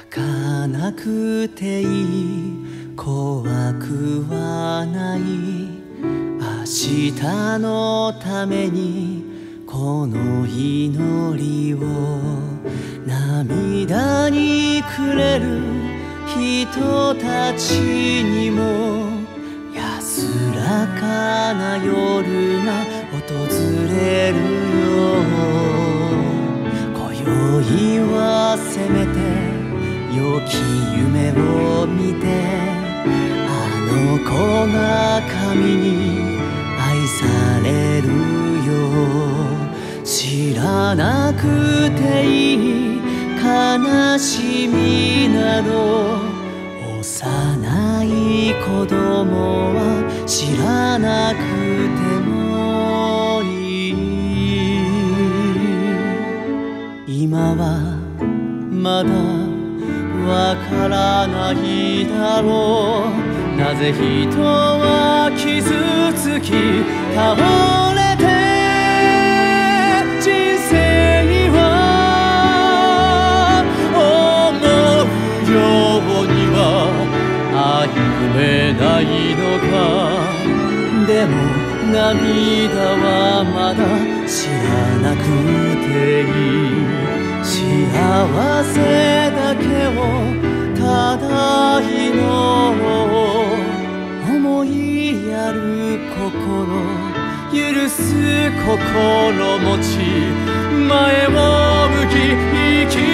かなくていい、怖くはない、明日のためにこの祈りを、涙に暮れる人たちにも安らかな夜が訪れるよ。今宵はせめて良き夢を見て、あの子が神に愛されるよ。知らなくていい悲しみなど、幼い子供は知らなくてもいい。今はまだわからないだろう、なぜ人は傷つき倒れて、人生は思うようには歩めないのか。でも涙はまだ知らなくていい。幸せだけをただ祈ろう。思いやる心、許す心持ち、前を向き生き